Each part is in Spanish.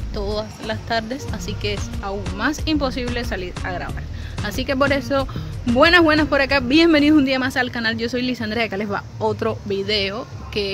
todas las tardes, así que es aún más imposible salir a grabar. Así que por eso, buenas por acá, bienvenidos un día más al canal. Yo soy Lisandra y acá les va otro video,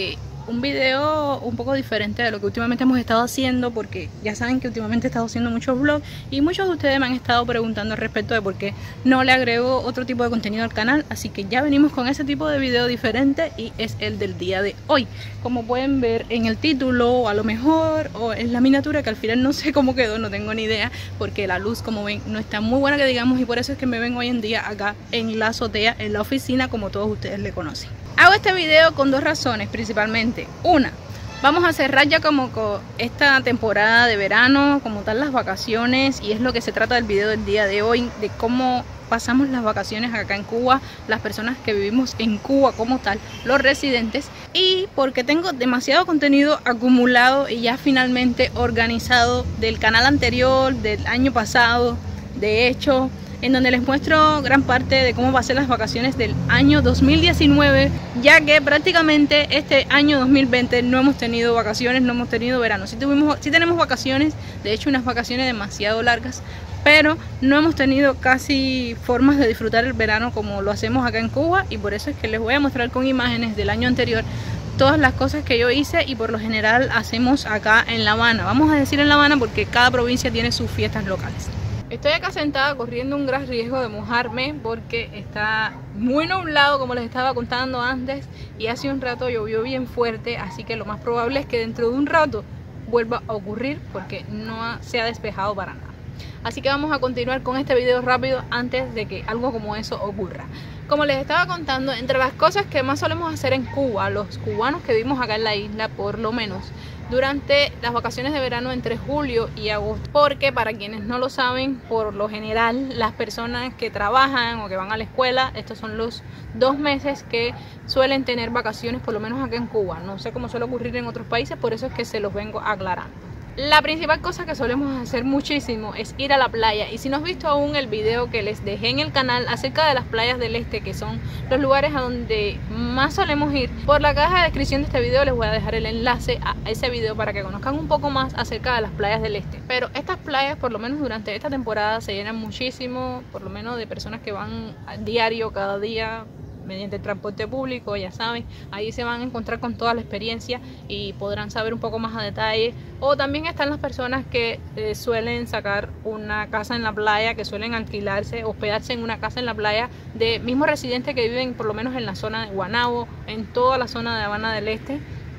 un video un poco diferente de lo que últimamente hemos estado haciendo, porque ya saben que últimamente he estado haciendo muchos vlogs y muchos de ustedes me han estado preguntando al respecto de por qué no le agrego otro tipo de contenido al canal. Así que ya venimos con ese tipo de video diferente y es el del día de hoy. Como pueden ver en el título, o a lo mejor, o en la miniatura, que al final no sé cómo quedó, no tengo ni idea, porque la luz, como ven, no está muy buena que digamos, y por eso es que me ven hoy en día acá en la azotea, en la oficina, como todos ustedes le conocen. Hago este video con dos razones principalmente. Una, vamos a cerrar ya como con esta temporada de verano, como tal las vacaciones, y es lo que se trata del video del día de hoy, de cómo pasamos las vacaciones acá en Cuba, las personas que vivimos en Cuba como tal, los residentes, y porque tengo demasiado contenido acumulado y ya finalmente organizado del canal anterior, del año pasado, de hecho, en donde les muestro gran parte de cómo va a ser las vacaciones del año 2019, ya que prácticamente este año 2020 no hemos tenido vacaciones, no hemos tenido verano. Sí tenemos vacaciones, de hecho unas vacaciones demasiado largas, pero no hemos tenido casi formas de disfrutar el verano como lo hacemos acá en Cuba, y por eso es que les voy a mostrar con imágenes del año anterior todas las cosas que yo hice y por lo general hacemos acá en La Habana. Vamos a decir en La Habana porque cada provincia tiene sus fiestas locales. Estoy acá sentada corriendo un gran riesgo de mojarme porque está muy nublado, como les estaba contando antes, y hace un rato llovió bien fuerte, así que lo más probable es que dentro de un rato vuelva a ocurrir porque no se ha despejado para nada. Así que vamos a continuar con este video rápido antes de que algo como eso ocurra. Como les estaba contando, entre las cosas que más solemos hacer en Cuba, los cubanos que vivimos acá en la isla, por lo menos durante las vacaciones de verano entre julio y agosto, porque para quienes no lo saben, por lo general las personas que trabajan o que van a la escuela, estos son los 2 meses que suelen tener vacaciones, por lo menos acá en Cuba. No sé cómo suele ocurrir en otros países, por eso es que se los vengo aclarando. La principal cosa que solemos hacer muchísimo es ir a la playa, y si no has visto aún el video que les dejé en el canal acerca de las playas del este, que son los lugares a donde más solemos ir, por la caja de descripción de este video les voy a dejar el enlace a ese video para que conozcan un poco más acerca de las playas del este. Pero estas playas, por lo menos durante esta temporada, se llenan muchísimo, por lo menos de personas que van a diario, cada día, mediante el transporte público, ya saben, ahí se van a encontrar con toda la experiencia y podrán saber un poco más a detalle. O también están las personas que suelen sacar una casa en la playa, que suelen alquilarse, hospedarse en una casa en la playa de mismos residentes que viven por lo menos en la zona de Guanabo, en toda la zona de Habana del Este,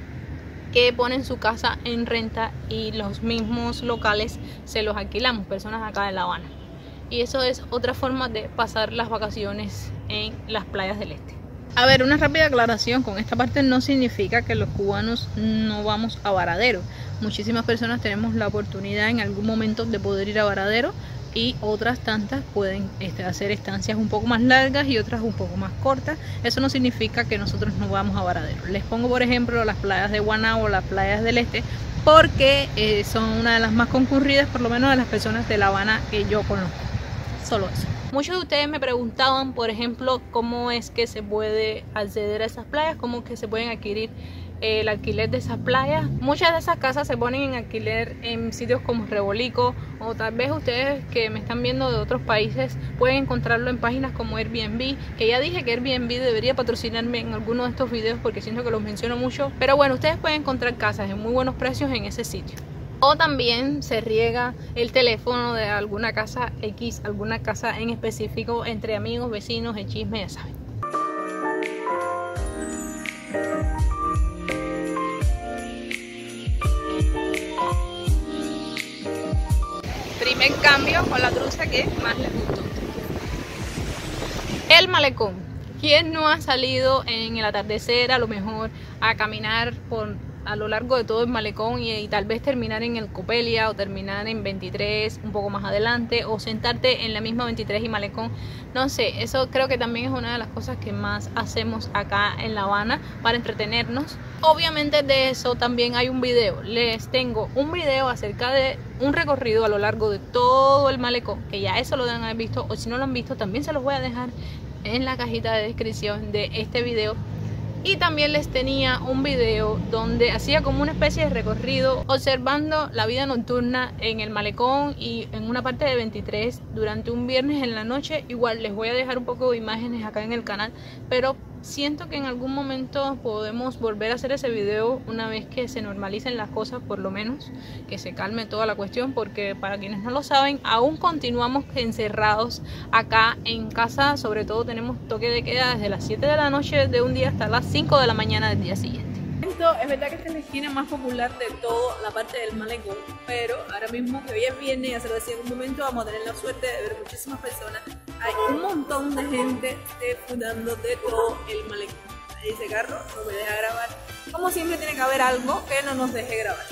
que ponen su casa en renta y los mismos locales se los alquilamos, personas acá de La Habana. Y eso es otra forma de pasar las vacaciones en las playas del este. A ver, una rápida aclaración, con esta parte no significa que los cubanos no vamos a Varadero. Muchísimas personas tenemos la oportunidad en algún momento de poder ir a Varadero, y otras tantas pueden hacer estancias un poco más largas y otras un poco más cortas. Eso no significa que nosotros no vamos a Varadero. Les pongo por ejemplo las playas de Guanabo, las playas del este, porque son una de las más concurridas, por lo menos de las personas de La Habana que yo conozco. Solo eso. Muchos de ustedes me preguntaban, por ejemplo, cómo es que se puede acceder a esas playas, cómo es que se pueden adquirir el alquiler de esas playas. Muchas de esas casas se ponen en alquiler en sitios como Rebolico, o tal vez ustedes que me están viendo de otros países pueden encontrarlo en páginas como Airbnb, que ya dije que Airbnb debería patrocinarme en alguno de estos videos porque siento que los menciono mucho, pero bueno, ustedes pueden encontrar casas en muy buenos precios en ese sitio. O también se riega el teléfono de alguna casa X, alguna casa en específico, entre amigos, vecinos, el chisme, ya saben. Primer cambio con la truza que más les gustó. El malecón. ¿Quién no ha salido en el atardecer a lo mejor a caminar a lo largo de todo el malecón y tal vez terminar en el Copelia o terminar en 23 un poco más adelante, o sentarte en la misma 23 y malecón? No sé, eso creo que también es una de las cosas que más hacemos acá en La Habana para entretenernos. Obviamente de eso también hay un video. Les tengo un video acerca de un recorrido a lo largo de todo el malecón, que ya eso lo deben haber visto, o si no lo han visto también se los voy a dejar en la cajita de descripción de este video, Y también les tenía un video donde hacía como una especie de recorrido observando la vida nocturna en el malecón y en una parte de 23 durante un viernes en la noche. Igual les voy a dejar un poco de imágenes acá en el canal, pero siento que en algún momento podemos volver a hacer ese video una vez que se normalicen las cosas, por lo menos que se calme toda la cuestión, porque para quienes no lo saben, aún continuamos encerrados acá en casa. Sobre todo tenemos toque de queda desde las 7 de la noche de un día hasta las 5 de la mañana del día siguiente. Es verdad que esta es la esquina más popular de toda la parte del malecón, pero ahora mismo que hoy es viernes, ya se lo decía en un momento, vamos a tener la suerte de ver muchísimas personas. Hay un montón de gente disfrutando de todo el malecón. Ahí ese carro no me deja grabar. Como siempre tiene que haber algo que no nos deje grabar.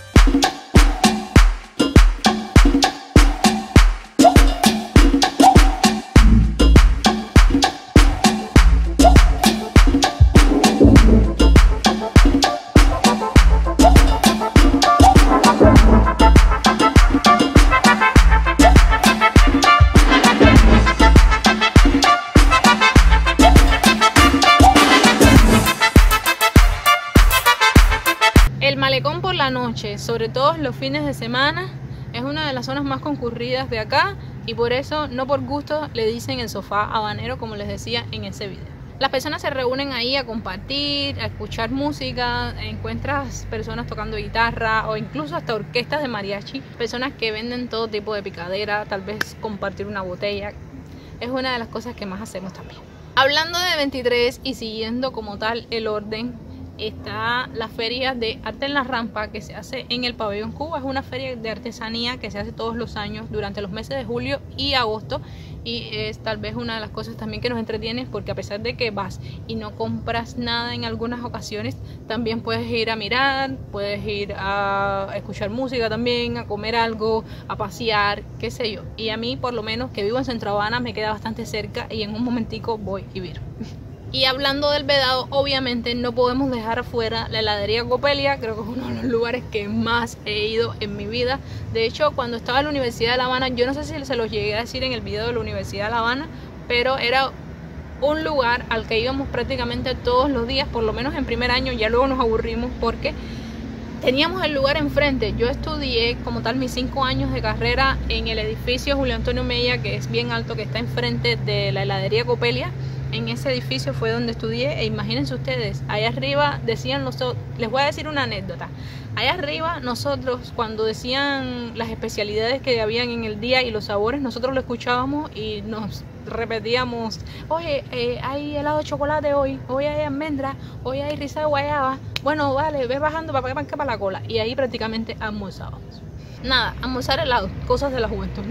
El malecón por la noche, sobre todo los fines de semana, es una de las zonas más concurridas de acá y por eso, no por gusto, le dicen el sofá habanero, como les decía en ese video. Las personas se reúnen ahí a compartir, a escuchar música, encuentras personas tocando guitarra o incluso hasta orquestas de mariachi, personas que venden todo tipo de picadera, tal vez compartir una botella. Es una de las cosas que más hacemos también. Hablando de 23 y siguiendo como tal el orden, está la feria de arte en la rampa que se hace en el Pabellón Cuba. Es una feria de artesanía que se hace todos los años durante los meses de julio y agosto, y es tal vez una de las cosas también que nos entretiene, porque a pesar de que vas y no compras nada en algunas ocasiones, también puedes ir a mirar, puedes ir a escuchar música también, a comer algo, a pasear, qué sé yo. Y a mí, por lo menos que vivo en Centro Habana, me queda bastante cerca y en un momentico voy y viro. Y hablando del Vedado, obviamente no podemos dejar afuera la heladería Copelia. Creo que es uno de los lugares que más he ido en mi vida. De hecho, cuando estaba en la Universidad de La Habana, yo no sé si se los llegué a decir en el video de la Universidad de La Habana, pero era un lugar al que íbamos prácticamente todos los días, por lo menos en primer año. Ya luego nos aburrimos porque teníamos el lugar enfrente. Yo estudié como tal mis 5 años de carrera en el edificio Julio Antonio Mella, que es bien alto, que está enfrente de la heladería Copelia. En ese edificio fue donde estudié, e imagínense ustedes, allá arriba decían les voy a decir una anécdota. Allá arriba nosotros, cuando decían las especialidades que habían en el día y los sabores, nosotros lo escuchábamos y nos repetíamos: oye, hay helado de chocolate hoy hay almendra, hoy hay risa de guayaba, bueno, vale, ve bajando para la cola. Y ahí prácticamente almorzábamos. Nada, almorzar helado, cosas de la juventud.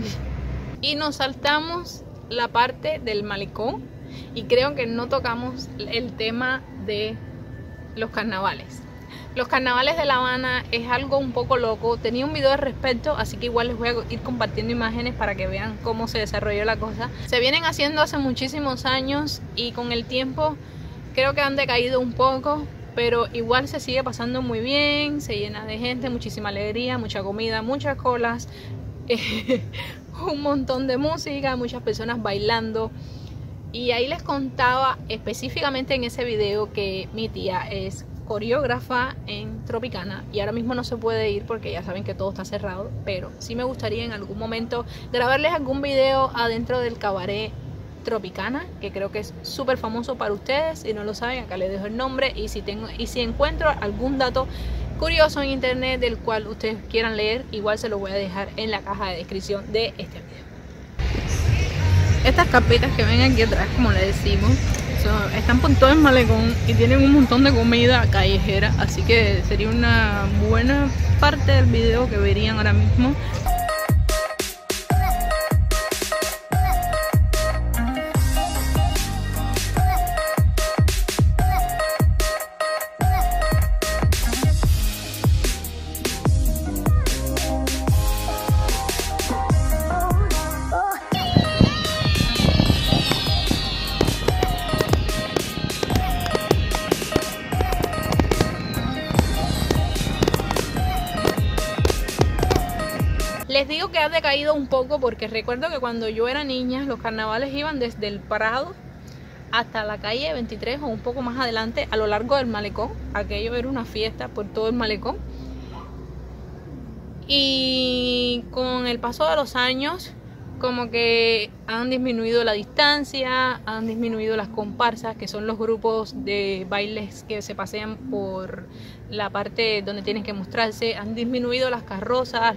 Y nos saltamos la parte del malecón, y creo que no tocamos el tema de los carnavales. Los carnavales de La Habana es algo un poco loco. Tenía un video al respecto, así que igual les voy a ir compartiendo imágenes para que vean cómo se desarrolló la cosa. Se vienen haciendo hace muchísimos años y con el tiempo creo que han decaído un poco, pero igual se sigue pasando muy bien. Se llena de gente, muchísima alegría, mucha comida, muchas colas, un montón de música, muchas personas bailando. Y ahí les contaba específicamente en ese video que mi tía es coreógrafa en Tropicana y ahora mismo no se puede ir porque ya saben que todo está cerrado, pero sí me gustaría en algún momento grabarles algún video adentro del cabaret Tropicana, que creo que es súper famoso para ustedes. Si no lo saben, acá les dejo el nombre, y si encuentro algún dato curioso en internet del cual ustedes quieran leer, igual se lo voy a dejar en la caja de descripción de este video. Estas carpitas que ven aquí atrás, como le decimos, están por todo el malecón y tienen un montón de comida callejera, así que sería una buena parte del video que verían ahora mismo. Les digo que ha decaído un poco porque recuerdo que cuando yo era niña los carnavales iban desde el Prado hasta la calle 23 o un poco más adelante, a lo largo del malecón. Aquello era una fiesta por todo el malecón. Y con el paso de los años, como que han disminuido la distancia, han disminuido las comparsas, que son los grupos de bailes que se pasean por la parte donde tienen que mostrarse. Han disminuido las carrozas,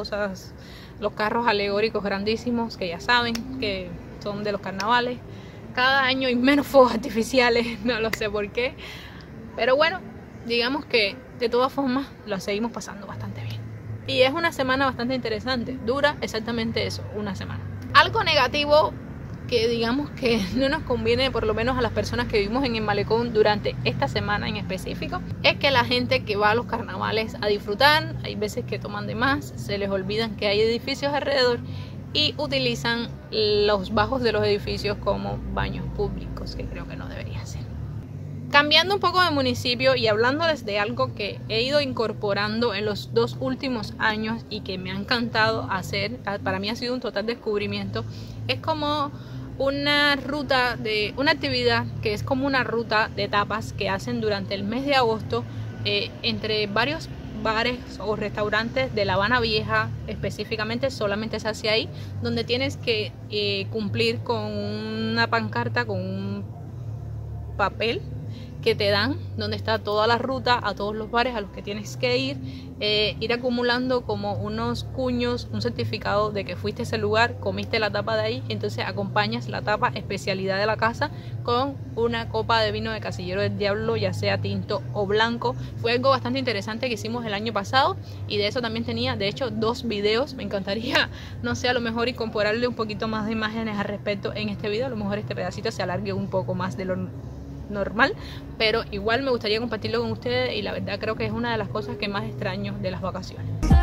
los carros alegóricos grandísimos, que ya saben que son de los carnavales. Cada año hay menos fuegos artificiales, no lo sé por qué. Pero bueno, digamos que de todas formas lo seguimos pasando bastante bien. Y es una semana bastante interesante, dura exactamente eso, una semana. Algo negativo que digamos que no nos conviene, por lo menos a las personas que vivimos en el malecón durante esta semana en específico, es que la gente que va a los carnavales a disfrutar, hay veces que toman de más, se les olvidan que hay edificios alrededor y utilizan los bajos de los edificios como baños públicos, que creo que no debería ser. Cambiando un poco de municipio y hablándoles de algo que he ido incorporando en los 2 últimos años y que me ha encantado hacer, para mí ha sido un total descubrimiento, es como una actividad que es como una ruta de tapas que hacen durante el mes de agosto entre varios bares o restaurantes de La Habana Vieja, específicamente solamente se hace ahí, donde tienes que cumplir con una pancarta, con un papel que te dan, donde está toda la ruta a todos los bares a los que tienes que ir acumulando como unos cuños, un certificado de que fuiste a ese lugar, comiste la tapa de ahí, entonces acompañas la tapa especialidad de la casa con una copa de vino de Casillero del Diablo, ya sea tinto o blanco. Fue algo bastante interesante que hicimos el año pasado y de eso también tenía, de hecho, 2 videos. Me encantaría, no sé, a lo mejor incorporarle un poquito más de imágenes al respecto en este video. A lo mejor este pedacito se alargue un poco más de lo normal, pero igual me gustaría compartirlo con ustedes y la verdad creo que es una de las cosas que más extraño de las vacaciones.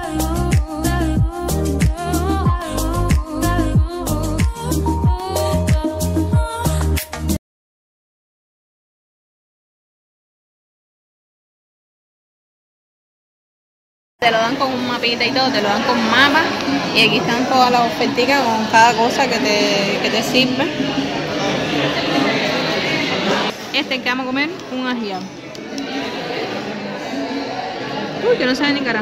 Te lo dan con un mapita y todo, te lo dan con mapa y aquí están todas las ofertas con cada cosa que te sirve. Este que vamos a comer, un ajiaco. Uy, que no sabe ni cara.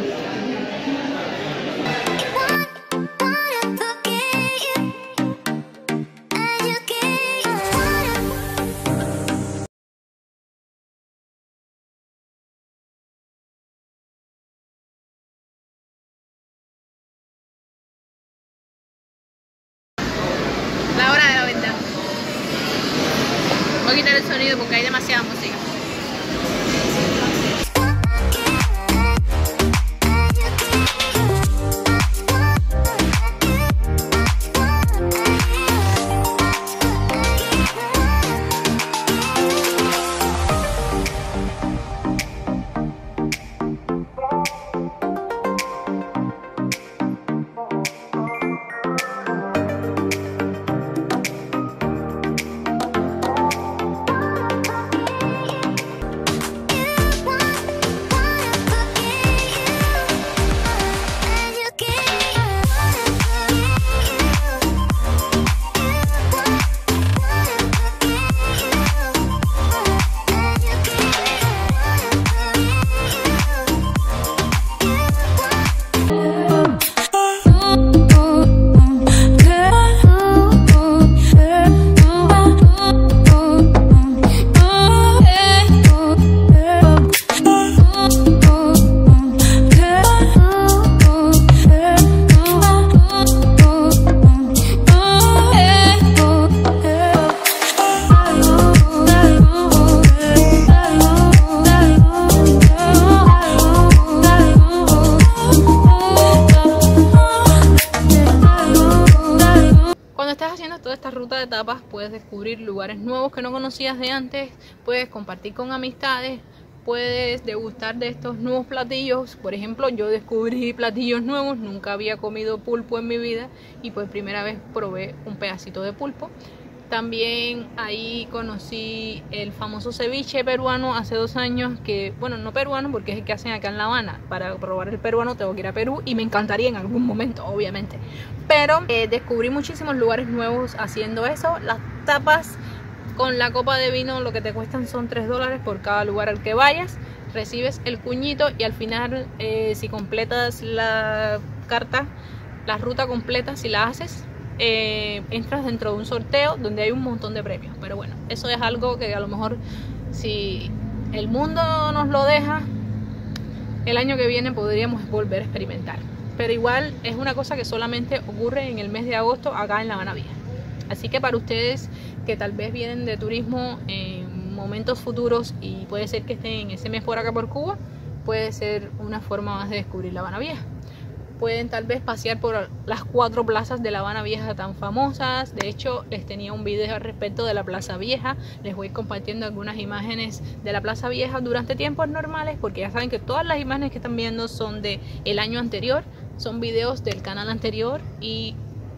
La hora de la verdad. Voy a quitar el sonido porque hay demasiada música. Etapas puedes descubrir lugares nuevos que no conocías de antes, puedes compartir con amistades, puedes degustar de estos nuevos platillos. Por ejemplo, yo descubrí platillos nuevos, nunca había comido pulpo en mi vida y por primera vez probé un pedacito de pulpo. También ahí conocí el famoso ceviche peruano hace 2 años, que bueno, no peruano porque es el que hacen acá en La Habana. Para probar el peruano tengo que ir a Perú y me encantaría en algún momento, obviamente. Pero descubrí muchísimos lugares nuevos haciendo eso. Las tapas Con la copa de vino lo que te cuestan son $3 por cada lugar al que vayas. Recibes el cuñito y al final si completas la carta, la ruta completa, si la haces, entras dentro de un sorteo donde hay un montón de premios. Pero bueno, eso es algo que a lo mejor, si el mundo nos lo deja, el año que viene podríamos volver a experimentar. Pero igual es una cosa que solamente ocurre en el mes de agosto acá en La Habana Vieja. Así que para ustedes que tal vez vienen de turismo en momentos futuros y puede ser que estén en ese mes por acá por Cuba, puede ser una forma más de descubrir La Habana Vieja. Pueden tal vez pasear por las 4 plazas de La Habana Vieja tan famosas. De hecho, les tenía un video al respecto de la Plaza Vieja. Les voy compartiendo algunas imágenes de la Plaza Vieja durante tiempos normales, porque ya saben que todas las imágenes que están viendo son del año anterior, son videos del canal anterior, y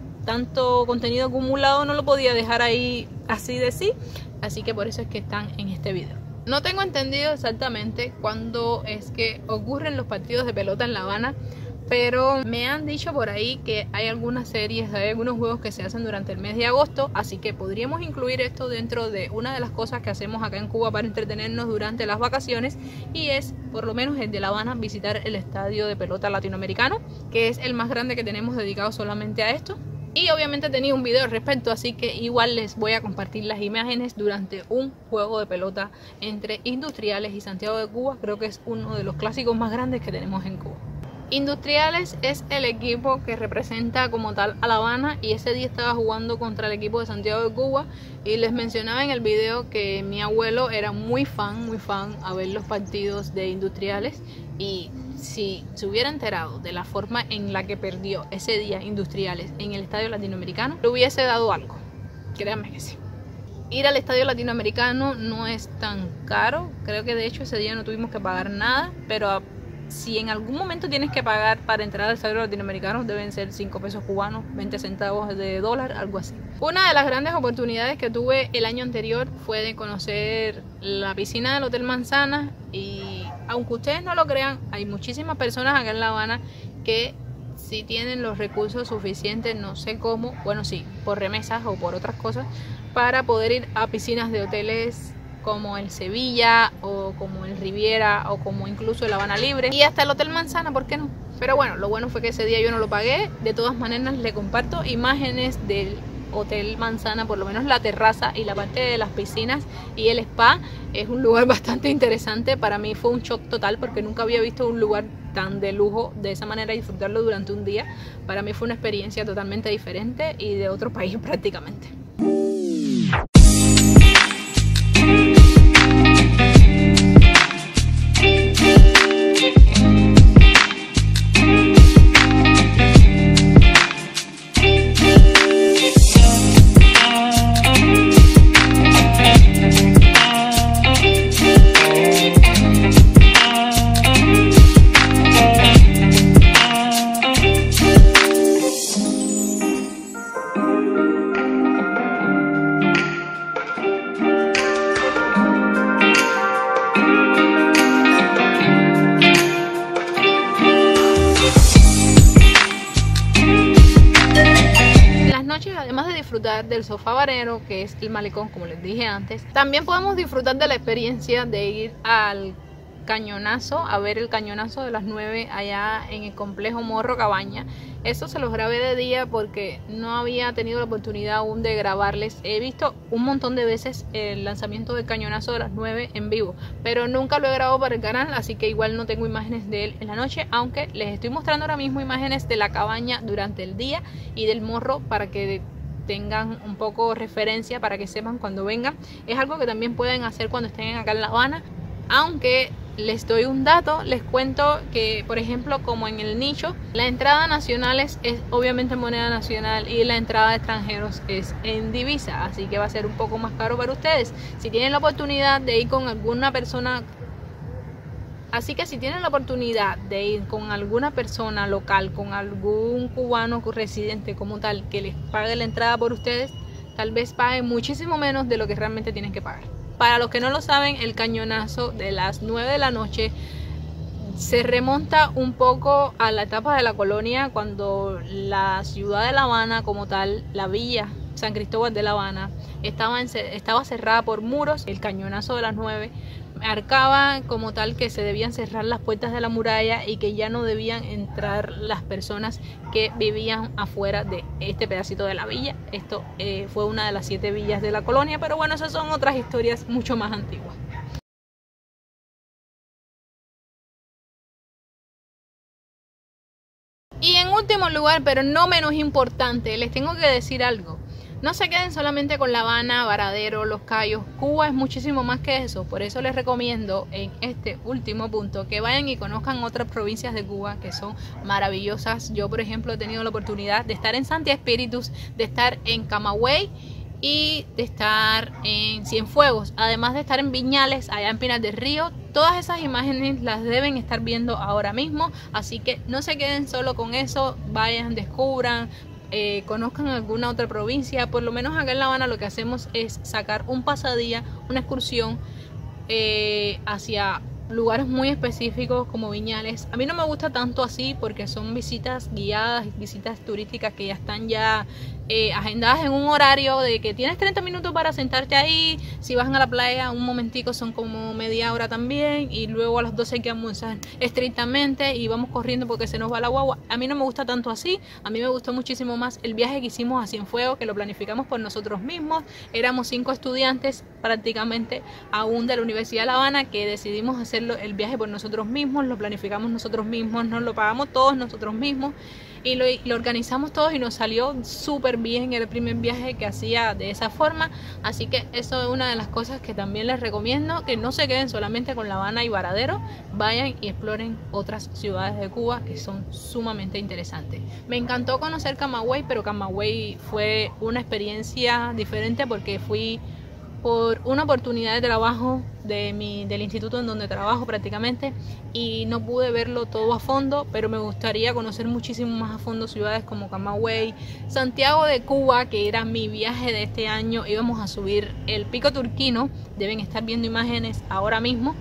tanto contenido acumulado no lo podía dejar ahí así de sí, así que por eso es que están en este video. No tengo entendido exactamente cuándo es que ocurren los partidos de pelota en La Habana, pero me han dicho por ahí que hay algunas series, hay algunos juegos que se hacen durante el mes de agosto, así que podríamos incluir esto dentro de una de las cosas que hacemos acá en Cuba para entretenernos durante las vacaciones, y es, por lo menos el de La Habana, visitar el estadio de pelota latinoamericano, que es el más grande que tenemos dedicado solamente a esto. Y obviamente tenía un video al respecto, así que igual les voy a compartir las imágenes durante un juego de pelota entre Industriales y Santiago de Cuba. Creo que es uno de los clásicos más grandes que tenemos en Cuba. Industriales es el equipo que representa como tal a La Habana, y ese día estaba jugando contra el equipo de Santiago de Cuba, y les mencionaba en el video que mi abuelo era muy fan a ver los partidos de Industriales, y si se hubiera enterado de la forma en la que perdió ese día Industriales en el estadio latinoamericano, le hubiese dado algo, créanme que sí. Ir al estadio latinoamericano no es tan caro, creo que de hecho ese día no tuvimos que pagar nada, pero si en algún momento tienes que pagar para entrar al estadio latinoamericano, deben ser 5 pesos cubanos, 20 centavos de dólar, algo así. Una de las grandes oportunidades que tuve el año anterior fue de conocer la piscina del Hotel Manzana, y aunque ustedes no lo crean, hay muchísimas personas acá en La Habana que si tienen los recursos suficientes, no sé cómo, bueno sí, por remesas o por otras cosas, para poder ir a piscinas de hoteles como el Sevilla o como el Riviera o como incluso el Habana Libre y hasta el Hotel Manzana, ¿por qué no? Pero bueno, lo bueno fue que ese día yo no lo pagué. De todas maneras le comparto imágenes del Hotel Manzana, por lo menos la terraza y la parte de las piscinas y el spa. Es un lugar bastante interesante. Para mí fue un shock total porque nunca había visto un lugar tan de lujo de esa manera y disfrutarlo durante un día. Para mí fue una experiencia totalmente diferente y de otro país prácticamente. Además de disfrutar del sofá barero, que es el malecón como les dije antes, también podemos disfrutar de la experiencia de ir al cañonazo, a ver el cañonazo de las 9 allá en el complejo Morro Cabaña. Eso se los grabé de día porque no había tenido la oportunidad aún de grabarles. He visto un montón de veces el lanzamiento del cañonazo de las 9 en vivo, pero nunca lo he grabado para el canal, así que igual no tengo imágenes de él en la noche, aunque les estoy mostrando ahora mismo imágenes de la cabaña durante el día y del morro para que tengan un poco referencia, para que sepan cuando vengan. Es algo que también pueden hacer cuando estén acá en La Habana, aunque les doy un dato, les cuento que por ejemplo como en el nicho, la entrada nacional es obviamente moneda nacional y la entrada de extranjeros es en divisa, así que va a ser un poco más caro para ustedes. Si tienen la oportunidad de ir con alguna persona, local, con algún cubano residente como tal, que les pague la entrada por ustedes, tal vez paguen muchísimo menos de lo que realmente tienen que pagar. Para los que no lo saben, el cañonazo de las 9 de la noche se remonta un poco a la etapa de la colonia, cuando la ciudad de La Habana como tal, la villa San Cristóbal de La Habana estaba cerrada por muros. El cañonazo de las 9 marcaba como tal que se debían cerrar las puertas de la muralla y que ya no debían entrar las personas que vivían afuera de este pedacito de la villa. Esto fue una de las 7 villas de la colonia, pero bueno, esas son otras historias mucho más antiguas. Y en último lugar, pero no menos importante, les tengo que decir algo. No se queden solamente con La Habana, Varadero, Los Cayos. Cuba es muchísimo más que eso. Por eso les recomiendo en este último punto que vayan y conozcan otras provincias de Cuba que son maravillosas. Yo, por ejemplo, he tenido la oportunidad de estar en Santi Espíritus, de estar en Camagüey y de estar en Cienfuegos, además de estar en Viñales, allá en Pinar del Río. Todas esas imágenes las deben estar viendo ahora mismo, así que no se queden solo con eso, vayan, descubran, conozcan alguna otra provincia. Por lo menos acá en La Habana lo que hacemos es sacar un pasadía, una excursión hacia lugares muy específicos como Viñales. A mí no me gusta tanto así porque son visitas guiadas, visitas turísticas que ya están agendadas en un horario de que tienes 30 minutos para sentarte ahí. Si vas a la playa un momentico son como media hora también, y luego a las 12 hay que almorzar estrictamente y vamos corriendo porque se nos va la guagua. A mí no me gusta tanto así. A mí me gustó muchísimo más el viaje que hicimos a Cienfuegos, que lo planificamos por nosotros mismos. Éramos 5 estudiantes prácticamente aún de la Universidad de La Habana que decidimos hacerlo el viaje por nosotros mismos, lo planificamos nosotros mismos, nos lo pagamos todos nosotros mismos y lo organizamos todos y nos salió súper bien el primer viaje que hacía de esa forma. Así que eso es una de las cosas que también les recomiendo, que no se queden solamente con La Habana y Varadero, vayan y exploren otras ciudades de Cuba que son sumamente interesantes. Me encantó conocer Camagüey, pero Camagüey fue una experiencia diferente porque fui por una oportunidad de trabajo del instituto en donde trabajo prácticamente, y no pude verlo todo a fondo, pero me gustaría conocer muchísimo más a fondo ciudades como Camagüey, Santiago de Cuba, que era mi viaje de este año. Íbamos a subir el Pico Turquino, deben estar viendo imágenes ahora mismo,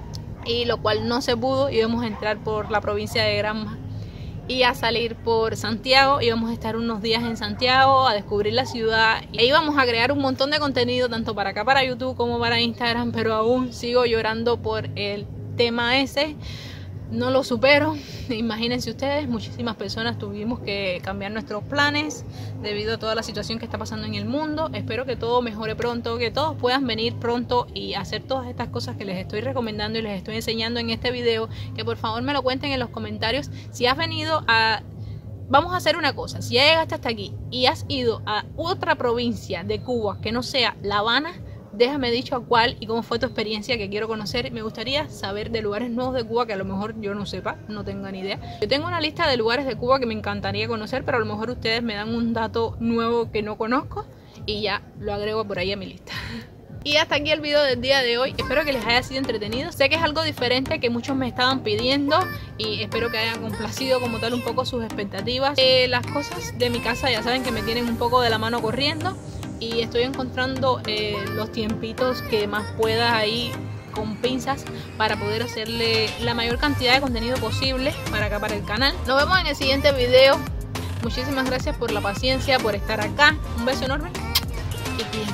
y lo cual no se pudo. Íbamos a entrar por la provincia de Granma y a salir por Santiago. Íbamos a estar unos días en Santiago a descubrir la ciudad e íbamos a crear un montón de contenido tanto para acá, para YouTube, como para Instagram, pero aún sigo llorando por el tema ese. No lo supero. Imagínense ustedes, muchísimas personas tuvimos que cambiar nuestros planes debido a toda la situación que está pasando en el mundo. Espero que todo mejore pronto, que todos puedan venir pronto y hacer todas estas cosas que les estoy recomendando y les estoy enseñando en este video. Que por favor me lo cuenten en los comentarios. Si has venido a... Vamos a hacer una cosa, si ya llegaste hasta aquí y has ido a otra provincia de Cuba que no sea La Habana, déjame dicho a cuál y cómo fue tu experiencia, que quiero conocer. Me gustaría saber de lugares nuevos de Cuba que a lo mejor yo no sepa, no tenga ni idea. Yo tengo una lista de lugares de Cuba que me encantaría conocer, pero a lo mejor ustedes me dan un dato nuevo que no conozco y ya lo agrego por ahí a mi lista. Y hasta aquí el video del día de hoy. Espero que les haya sido entretenido. Sé que es algo diferente que muchos me estaban pidiendo y espero que hayan complacido como tal un poco sus expectativas. Las cosas de mi casa ya saben que me tienen un poco de la mano corriendo, y estoy encontrando los tiempitos que más pueda ahí con pinzas para poder hacerle la mayor cantidad de contenido posible para acá, para el canal. Nos vemos en el siguiente video. Muchísimas gracias por la paciencia, por estar acá. Un beso enorme y cuídense.